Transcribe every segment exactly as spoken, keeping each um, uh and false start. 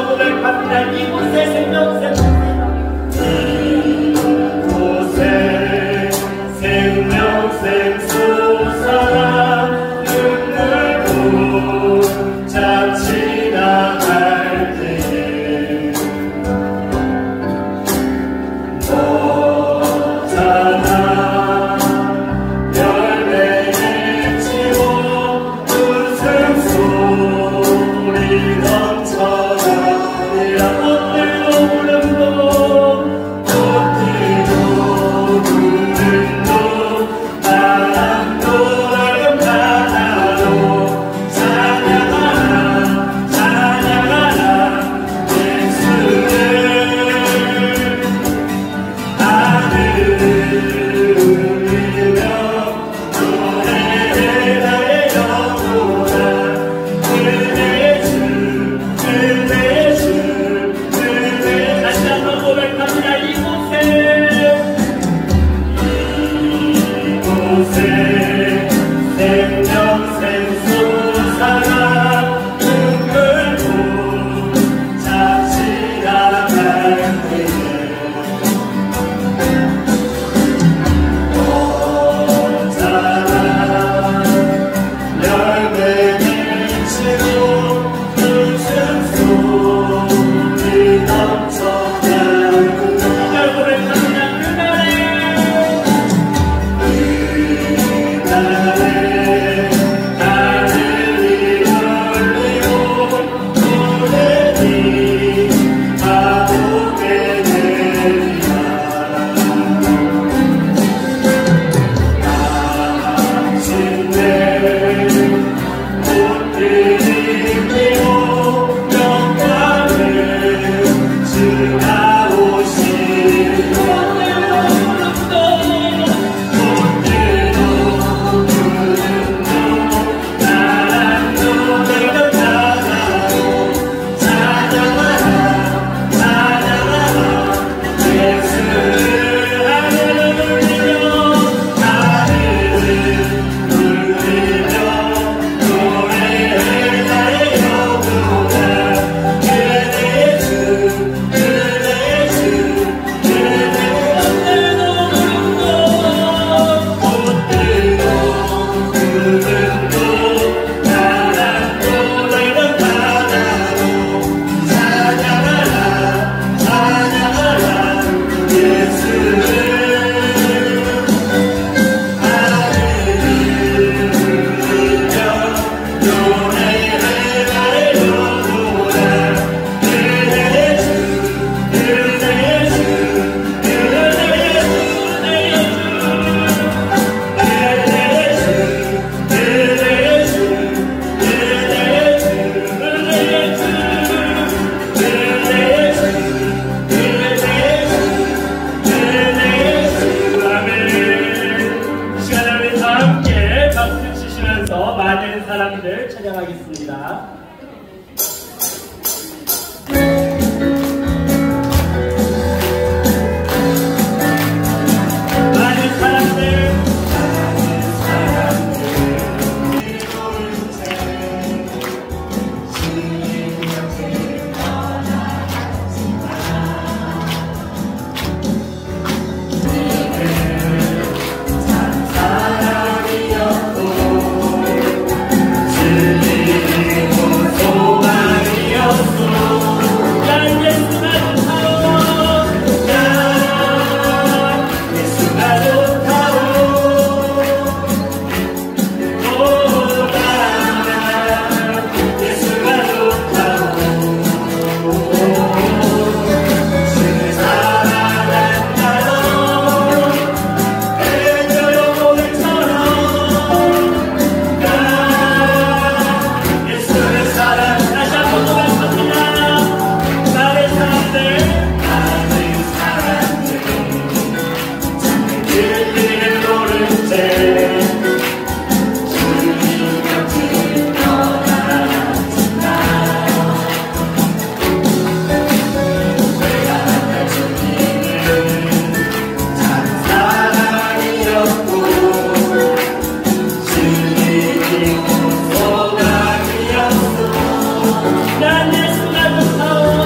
한번 고백합니다. 이곳에 생명샘 이곳에 생명샘 솟아나 눈물 붙잡 지나갈 때에 너잖아 열매 맺히고 웃음소리 넘쳐나 꽃들도 구름도 꽃들도 구름도 바람도 맑은 바다로 찬양하라 찬양하라 예수를 하늘을 울리며 노래해 나의 영혼아 그대 주 그대 주 그대 다시 한번 고백합니다. 이곳에 이곳에 생명샘 솟아나 눈물 붙잡 지나갈 때에 너잖아 열매 맺히고 웃음소리 넘쳐나는 그날 고백합니다. 그날에 그날에 하늘이 열리고 노래니 가보게 되리라. 마침내 꽃들이 피고 영광을 주가 오시리라. 꽃들도 구름도 바람도 내가 바다로 찬양하라 찬양하라 예수를 하늘을 울리며 하늘을 울리며 노래해 나의 영혼아 그대 주 그대 주 그대 꽃들도 구름도 꽃들도 구름도 바람도 맑은 바다로 찬양하라 찬양하라 예수를 하늘을 울리며 노래해 나의 영혼아 그대 주 그대 주 그대 주 그대 주 그대 주 그대 주 그대 주 그대 주 그대 주 아멘. 이 시간에 우리 다 함께 박수 치시면서 많은 사람들 찬양하겠습니다. 많은 사람들 많은 사람들 난 예수 나도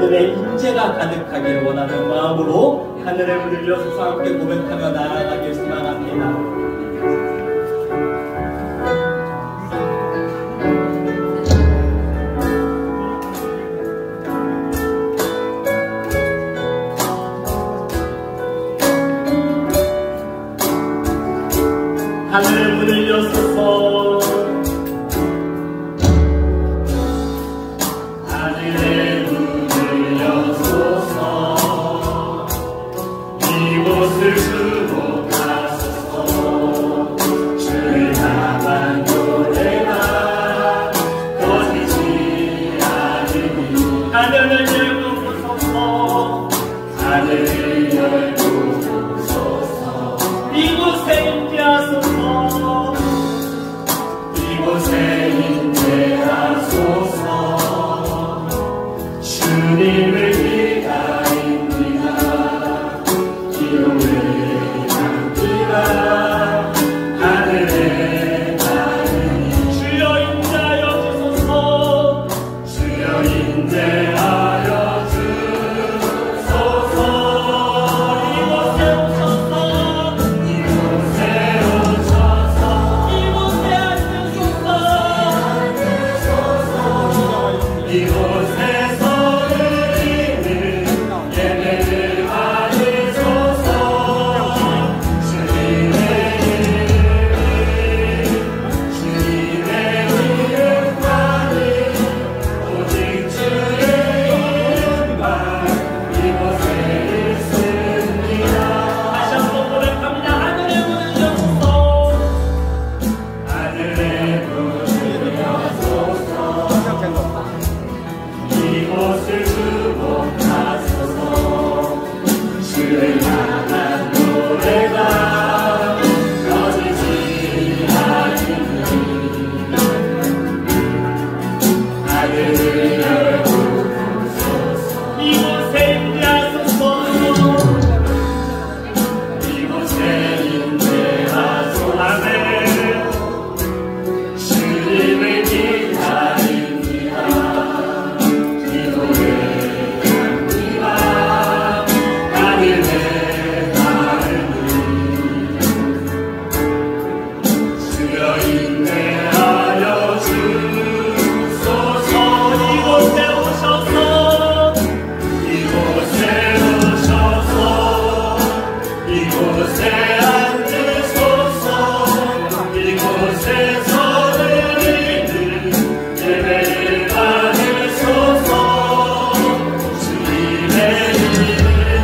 하늘의 임재가 가득하기를 원하는 마음으로 하늘의 문을 열어서 함께 고백하며 나아가길 소망합니다. 하늘의 문을 여소서 하늘의 문을 여소서 이곳을 주목하소서 주를 향한 노래가 꺼지지 않으니 하늘을 열고 보소서 하늘을 열고 보소서 이곳에 임재하소서 이곳에 임재하소서 주님을 기다립니다. 기도를 합니다. 하늘에 가느니 주여 임재하여 주소서 주여 임재하여 주소서 이곳에 오셔서 이곳에 오셔서 이곳에 앉으소서 이곳에서 드리는 예배를 받으소서 주님의 이름 주님의 이름만이 오직 주의 이름만 이곳에 있습니다. 다시 한번 고백합니다. 하늘의 문을 여소서 하늘의 문을 여소서 이곳을 주목하소서 주를 향한 노래가 꺼지지 않으니 하늘을 열고 보소서 이곳에 임재하소서 이곳에 임재하소서 아멘 주님을 기다립니다. 기도를 합니다. 하늘에 가느니 주여 인내하여 주소서 이곳에 오셔서 이곳에 오셔서 이곳에 앉으소서 이곳에서 드리는 예배를 받으소서 주님의 이름이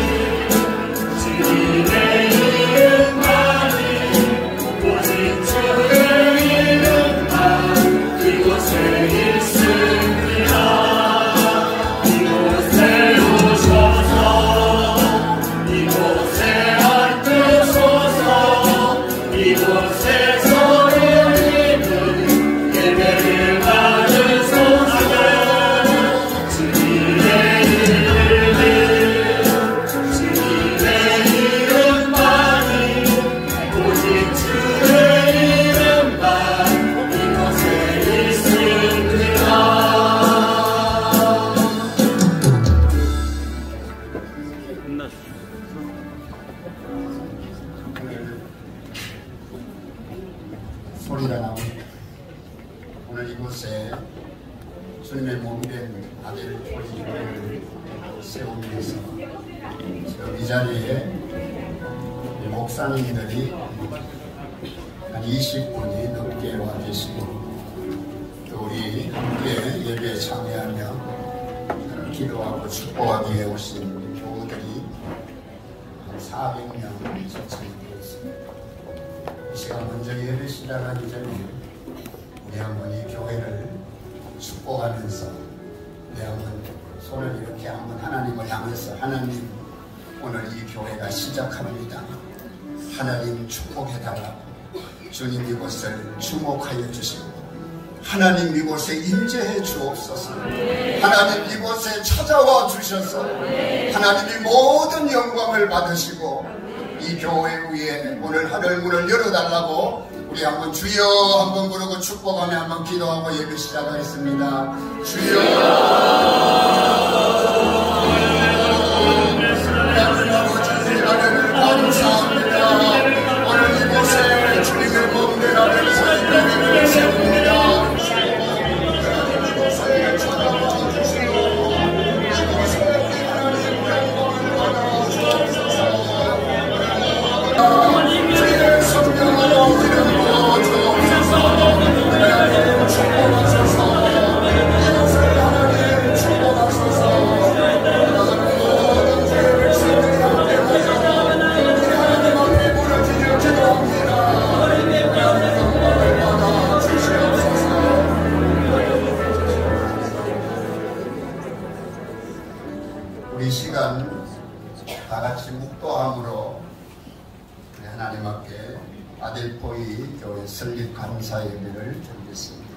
주님의 이름만이 오직 주의 이름만 이곳에 있습니다. 이곳에 오셔서 이곳에 앉으소서 이곳에서 드리는 예배를 받으소서 주님의 이름이 주님의 이름만이 오직 주의 이름만 이곳에 있습니다. 소리가 나옵니다. 오늘 이곳에 주님의 몸이 된 아들 보리를 세우면서 지금 이 자리에 목사님들이 한 이십 분이 넘게 와 계시고 또 우리 함께 예배에 참여하며 기도하고 축복하기 위해 오신 교우들이 한 사백 명 초청되어 있습니다. 이 시간 먼저 예배 시작하기 전에 우리 한번 이 교회를 축복하면서 우리 한번 손을 이렇게 한번 하나님을 향해서 하나님 오늘 이 교회가 시작합니다. 하나님 축복해달라고 주님 이곳을 주목하여 주시고 하나님 이곳에 임재해 주옵소서. 하나님 이곳에 찾아와 주셔서 하나님이 모든 영광을 받으시고 이 교회 위에 오늘 하늘 문을 열어달라고 우리 한번 주여 한번 부르고 축복하며 한번 기도하고 예배 시작하겠습니다. 주여 우리 시간 다 같이 묵도함으로 우리 하나님 앞에 아델포이 교회 설립 감사 예배를 드리겠습니다.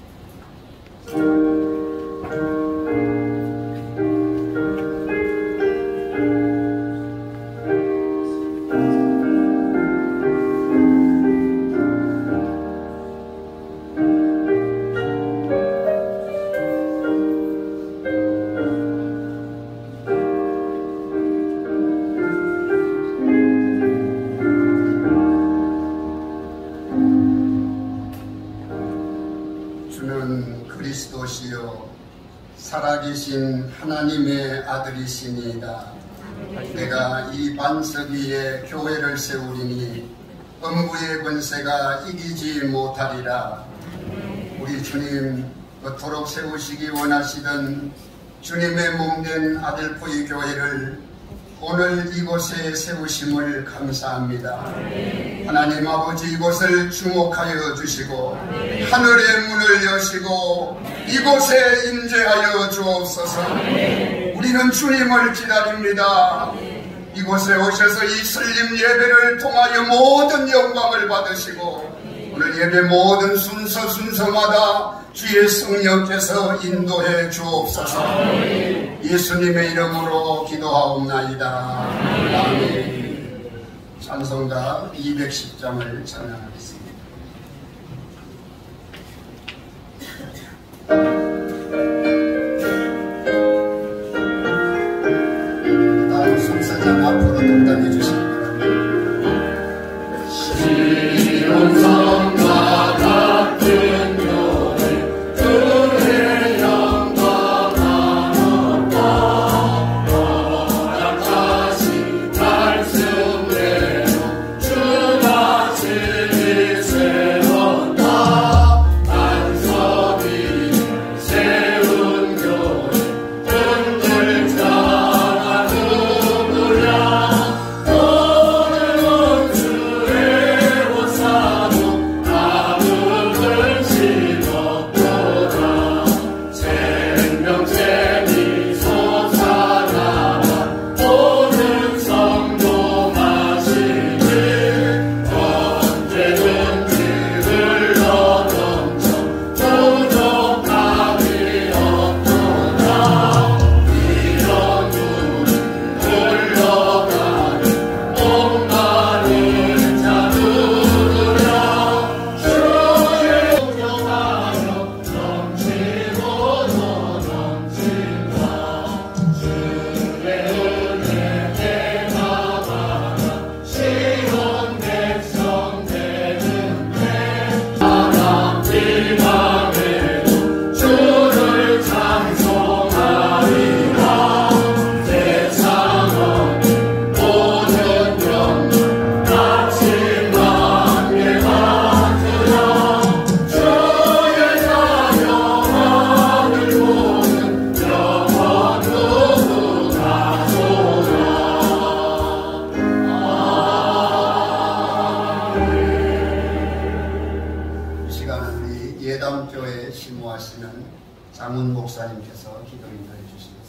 그리스도시요 살아계신 하나님의 아들이시니이다. 내가 이 반석 위에 교회를 세우리니 음부의 권세가 이기지 못하리라. 우리 주님 그토록 세우시기 원하시던 주님의 몸된 아델포이 교회를 오늘 이곳에 세우심을 감사합니다. 하나님 아버지 이곳을 주목하여 주시고 하늘의 문을 여시고 이곳에 임재하여 주옵소서. 우리는 주님을 기다립니다. 이곳에 오셔서 이 설립 예배를 통하여 모든 영광을 받으시고 오늘 예배 모든 순서 순서마다 주의 성령께서 인도해 주옵소서. 예수님의 이름으로 기도하옵나이다. 아멘. 찬송가 이백십 장을 찬양하겠습니다. 다음 순서장 앞으로 등단해 주시기 바랍니다. 시온성과 같은 교회 그의 영광 허락하신 말씀대로 주가 진리 세웠다. 반석이 세운 교회 흔들 자가 누구랴. 오늘은 주의 옷사도 가득을 심었도다. 생명샘이 솟아나와 모든 성도 마시니 언제든지 흘러넘쳐 부족함이 없도다. 이런 물은 흘러가는 목마른 자 누구랴. 주의 공경하여 넘치고 더 넘친다. 주의 은혜 대마마가 시온 백성 되는데 사람 비방에도 주를 찬송하리라. 세상은 모든 영광 아침만에 맡으라. 주의 자녀 하늘 보는 영원 누구나 소라. 이 시간은 우리 예담교회 심호하시는 장훈 목사님께서 기도 인도해 주시겠습니다.